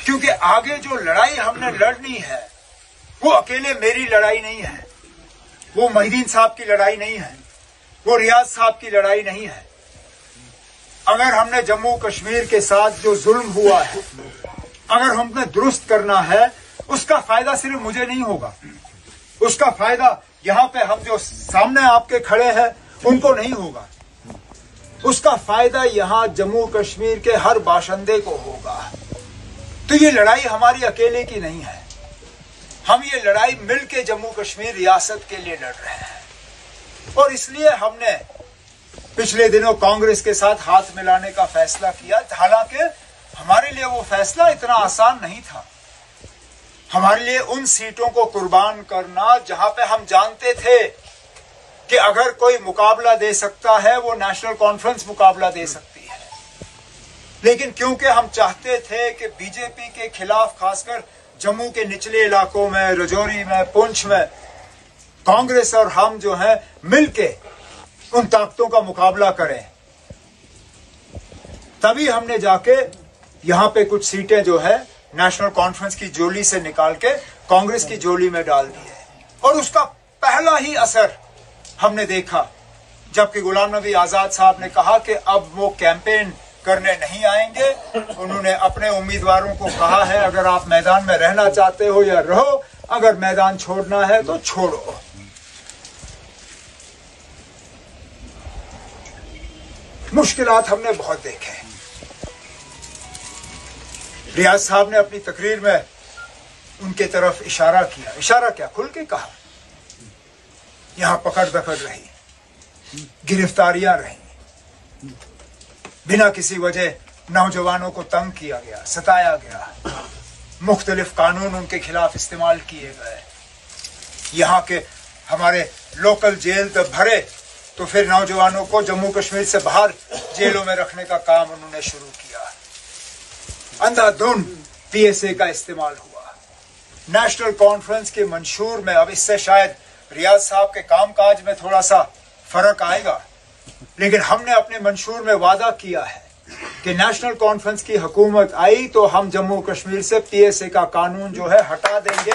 क्योंकि आगे जो लड़ाई हमने लड़नी है वो अकेले मेरी लड़ाई नहीं है, वो मोहिदीन साहब की लड़ाई नहीं है, वो रियाज साहब की लड़ाई नहीं है। अगर हमने जम्मू कश्मीर के साथ जो जुल्म हुआ है अगर हमने दुरुस्त करना है, उसका फायदा सिर्फ मुझे नहीं होगा, उसका फायदा यहां पे हम जो सामने आपके खड़े हैं उनको नहीं होगा, उसका फायदा यहां जम्मू कश्मीर के हर बाशिंदे को होगा। तो ये लड़ाई हमारी अकेले की नहीं है, हम ये लड़ाई मिलके जम्मू कश्मीर रियासत के लिए लड़ रहे हैं। और इसलिए हमने पिछले दिनों कांग्रेस के साथ हाथ मिलाने का फैसला किया। हालांकि हमारे लिए वो फैसला इतना आसान नहीं था, हमारे लिए उन सीटों को कुर्बान करना जहां पे हम जानते थे कि अगर कोई मुकाबला दे सकता है वो नेशनल कॉन्फ्रेंस मुकाबला दे सकती है, लेकिन क्योंकि हम चाहते थे कि बीजेपी के खिलाफ खासकर जम्मू के निचले इलाकों में, रजौरी में, पुंछ में कांग्रेस और हम जो है मिलके उन ताकतों का मुकाबला करें, तभी हमने जाके यहां पे कुछ सीटें जो है नेशनल कॉन्फ्रेंस की झोली से निकाल के कांग्रेस की झोली में डाल दी है। और उसका पहला ही असर हमने देखा जबकि गुलाम नबी आजाद साहब ने कहा कि अब वो कैंपेन करने नहीं आएंगे। उन्होंने अपने उम्मीदवारों को कहा है अगर आप मैदान में रहना चाहते हो या रहो, अगर मैदान छोड़ना है तो छोड़ो। मुश्किलात हमने बहुत देखे। रियाज साहब ने अपनी तकरीर में उनके तरफ इशारा किया, इशारा क्या, खुल के कहा। यहां पकड़ दकड़ रही, गिरफ्तारियां रही, बिना किसी वजह नौजवानों को तंग किया गया, सताया गया, मुख्तलिफ कानून उनके खिलाफ इस्तेमाल किए गए। यहाँ के हमारे लोकल जेल तक भरे तो फिर नौजवानों को जम्मू कश्मीर से बाहर जेलों में रखने का काम उन्होंने शुरू किया। अंधाधुंध पीएसए का इस्तेमाल हुआ। नेशनल कॉन्फ्रेंस के मंशूर में, अब इससे शायद रियाज साहब के कामकाज में थोड़ा सा फर्क आएगा, लेकिन हमने अपने मंशूर में वादा किया है कि नेशनल कॉन्फ्रेंस की हुकूमत आई तो हम जम्मू कश्मीर से पीएसए का कानून जो है हटा देंगे,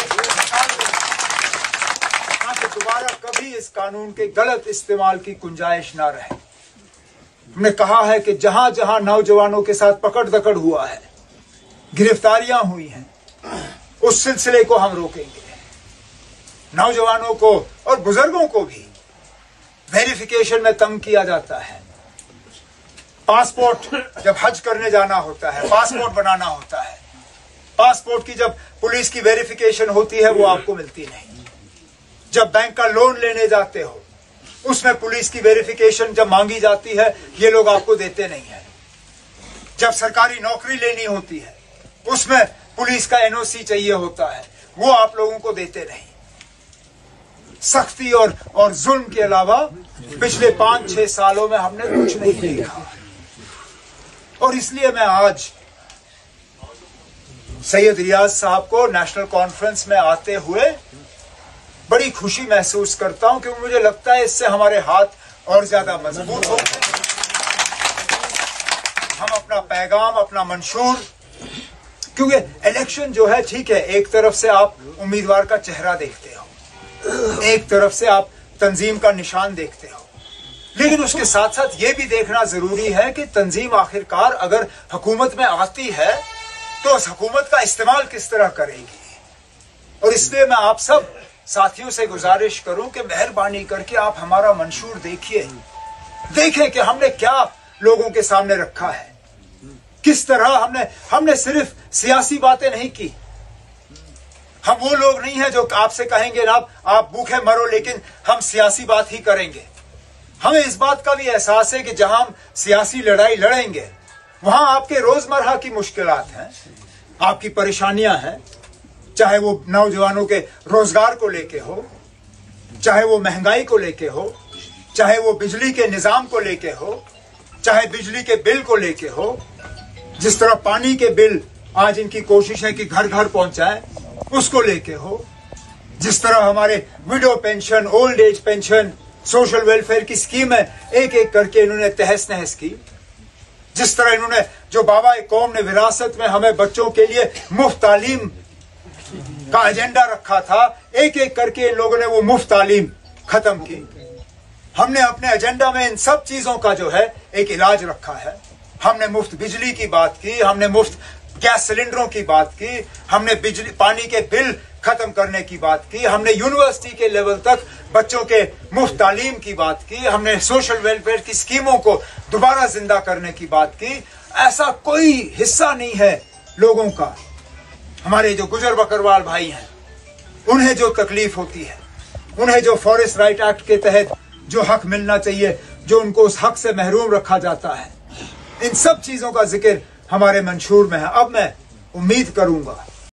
ताकि दोबारा कभी इस कानून के गलत इस्तेमाल की गुंजाइश ना रहे। हमने कहा है कि जहां जहां नौजवानों के साथ पकड़ दकड़ हुआ है, गिरफ्तारियां हुई हैं, उस सिलसिले को हम रोकेंगे। नौजवानों को और बुजुर्गों को भी वेरिफिकेशन में तंग किया जाता है। पासपोर्ट जब हज करने जाना होता है, पासपोर्ट बनाना होता है, पासपोर्ट की जब पुलिस की वेरिफिकेशन होती है वो आपको मिलती नहीं। जब बैंक का लोन लेने जाते हो उसमें पुलिस की वेरिफिकेशन जब मांगी जाती है ये लोग आपको देते नहीं है। जब सरकारी नौकरी लेनी होती है उसमें पुलिस का एनओसी चाहिए होता है, वो आप लोगों को देते नहीं। सख्ती और जुल्म के अलावा पिछले 5-6 सालों में हमने कुछ नहीं देखा। और इसलिए मैं आज सैयद रियाज साहब को नेशनल कॉन्फ्रेंस में आते हुए बड़ी खुशी महसूस करता हूं, क्योंकि मुझे लगता है इससे हमारे हाथ और ज्यादा मजबूत होंगे। हम अपना पैगाम, अपना मंशूर, क्योंकि इलेक्शन जो है ठीक है, एक तरफ से आप उम्मीदवार का चेहरा देखते हो, एक तरफ से आप तंजीम का निशान देखते हो, लेकिन उसके साथ साथ ये भी देखना जरूरी है कि तंजीम आखिरकार अगर हुकूमत में आती है तो उस हुकूमत का इस्तेमाल किस तरह करेगी। और इसलिए मैं आप सब साथियों से गुजारिश करूं कि मेहरबानी करके आप हमारा मंशूर देखिए, देखें कि हमने क्या लोगों के सामने रखा है, किस तरह हमने सिर्फ सियासी बातें नहीं की। हम वो लोग नहीं हैं जो आपसे कहेंगे ना आप भूखे मरो, लेकिन हम सियासी बात ही करेंगे। हमें इस बात का भी एहसास है कि जहां हम सियासी लड़ाई लड़ेंगे वहां आपके रोजमर्रा की मुश्किलात हैं, आपकी परेशानियां हैं, चाहे वो नौजवानों के रोजगार को लेके हो, चाहे वो महंगाई को लेके हो, चाहे वो बिजली के निजाम को लेके हो, चाहे बिजली के बिल को लेके हो। जिस तरह पानी के बिल आज इनकी कोशिश है कि घर घर पहुंचाए, उसको लेके हो, जिस तरह हमारे widow pension, old age pension, social welfare की स्कीम है एक एक करके इन्होंने तहस नहस की, जिस तरह इन्होंने जो बाबा कौम ने विरासत में हमें बच्चों के लिए मुफ्त तालीम का एजेंडा रखा था, एक एक करके इन लोगों ने वो मुफ्त तालीम खत्म की। हमने अपने एजेंडा में इन सब चीजों का जो है एक इलाज रखा है। हमने मुफ्त बिजली की बात की, हमने मुफ्त गैस सिलेंडरों की बात की, हमने बिजली पानी के बिल खत्म करने की बात की, हमने यूनिवर्सिटी के लेवल तक बच्चों के मुफ्त तालीम की बात की, हमने सोशल वेलफेयर की स्कीमों को दोबारा जिंदा करने की बात की। ऐसा कोई हिस्सा नहीं है लोगों का, हमारे जो गुजर बकरवाल भाई हैं, उन्हें जो तकलीफ होती है, उन्हें जो फॉरेस्ट राइट एक्ट के तहत जो हक मिलना चाहिए, जो उनको उस हक से महरूम रखा जाता है, इन सब चीजों का जिक्र हमारे मंशूर में है। अब मैं उम्मीद करूंगा